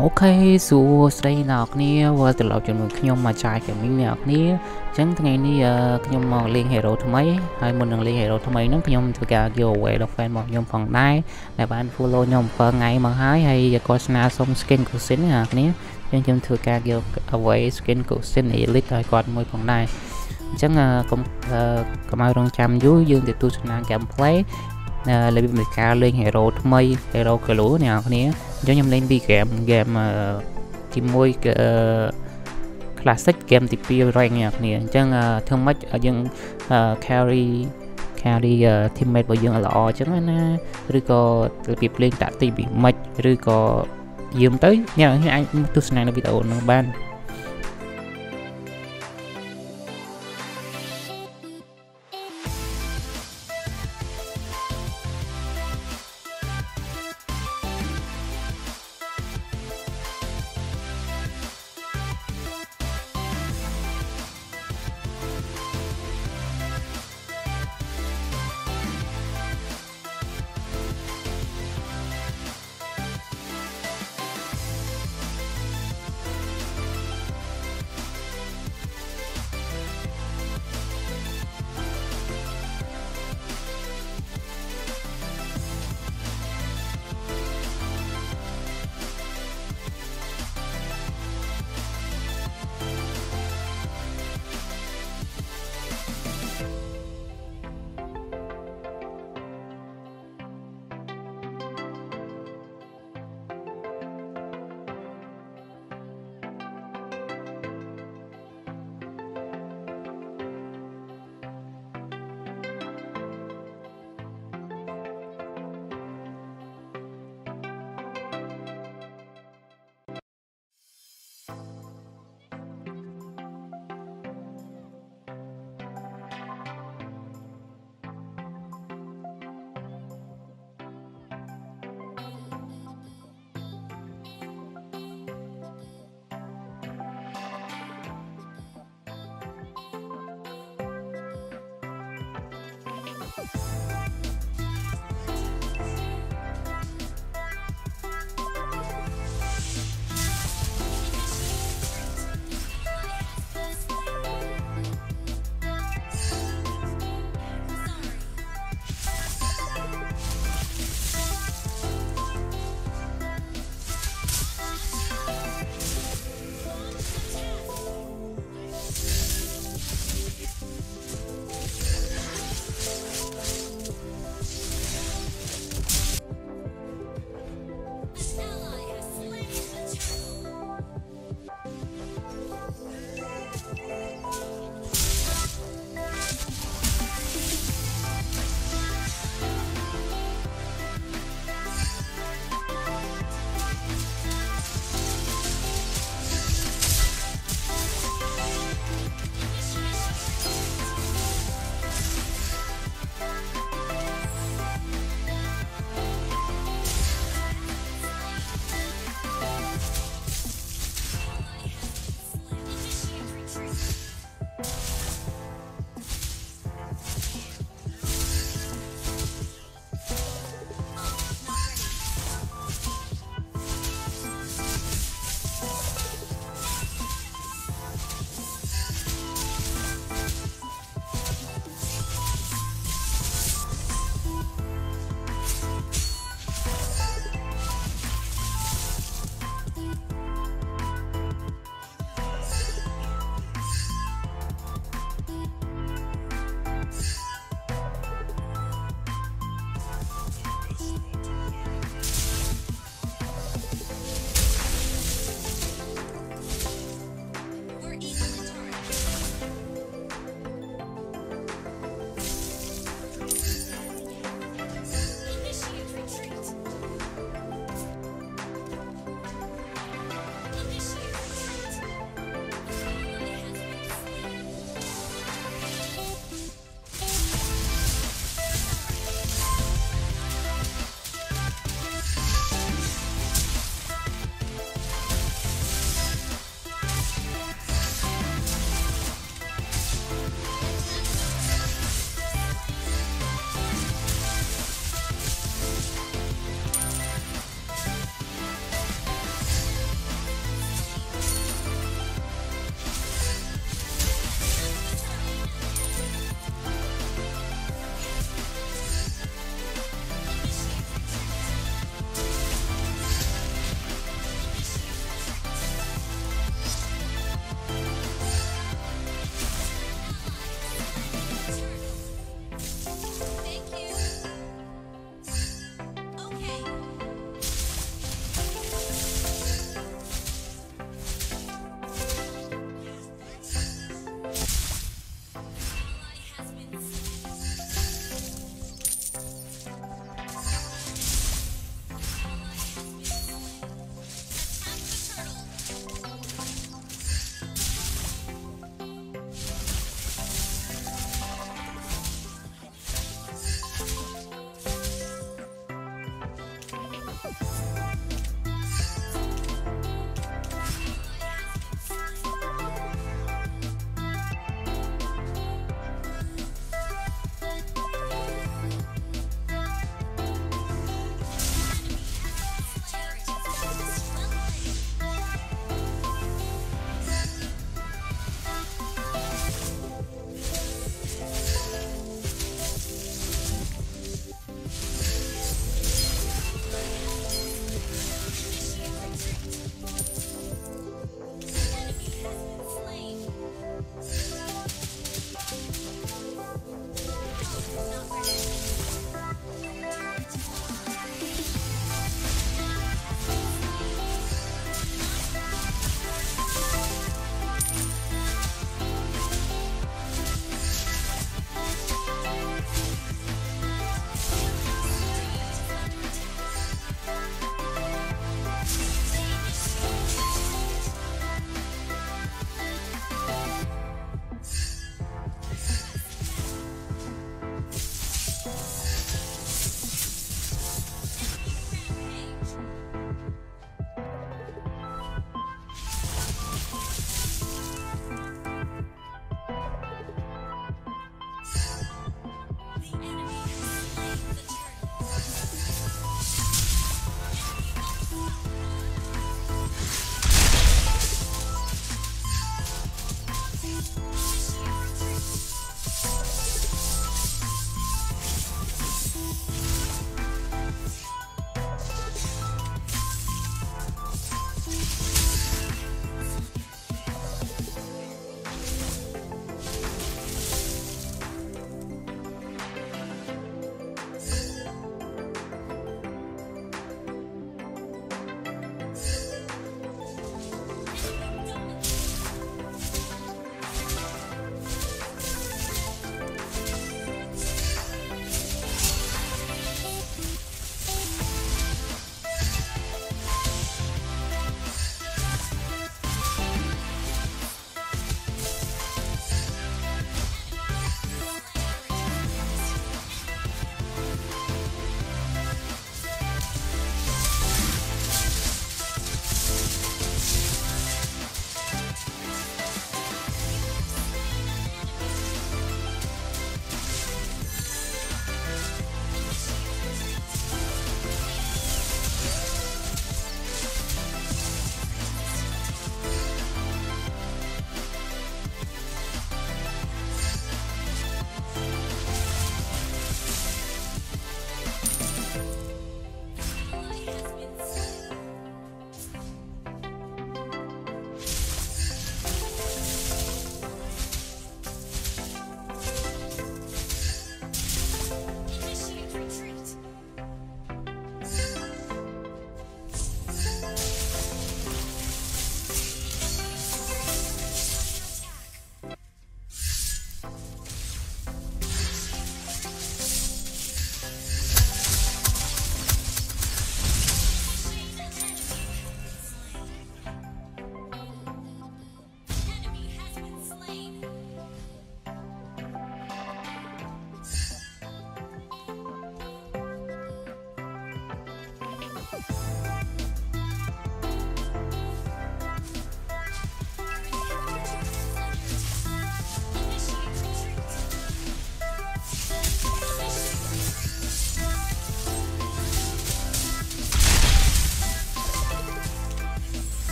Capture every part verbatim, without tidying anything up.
អូខេសួស្តីអ្នកគ្នាវិលត្រឡប់ជាមួយខ្ញុំមកចាយ Gaming អ្នកគ្នាអញ្ចឹងថ្ងៃនេះខ្ញុំមកលេង Hero ថ្មីហើយមុននឹងលេង Hero ថ្មីហ្នឹងខ្ញុំធ្វើការ giveaway ដល់ fan របស់ខ្ញុំផងដែរដែលបាន follow ខ្ញុំbảyថ្ងៃមកហើយហើយគាត់ស្នើសុំ skin Cousin អ្នកគ្នាអញ្ចឹងខ្ញុំធ្វើការ giveaway skin Cousin Elite ឲ្យគាត់មួយផងដែរអញ្ចឹងកុំកុំឲ្យរងចាំយូរយើងទៅទស្សនា gameplay របៀបនៃការលេង Hero ថ្មី Hero Glue អ្នកគ្នាអញ្ចឹងខ្ញុំលេងពី game game ទីមួយ classic game ទីពីរ rank អ្នកគ្នាអញ្ចឹងធ្វើម៉េចឲ្យយើង carry carry teammate របស់យើងល្អអញ្ចឹងណាឬក៏របៀបលេងតាក់ទីពីម៉េចឬក៏យាមទៅអ្នកគ្នាអាចទស្សនានៅវីដេអូហ្នឹងបាន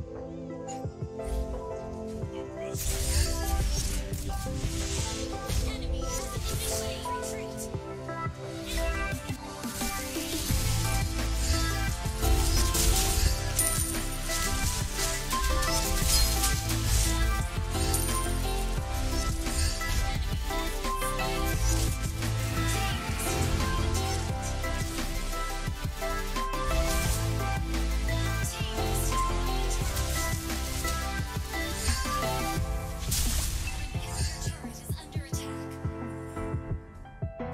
Turret is under attack.